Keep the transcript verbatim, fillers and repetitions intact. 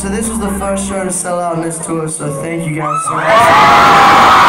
so this was the first show to sell out on this tour, so thank you guys so much.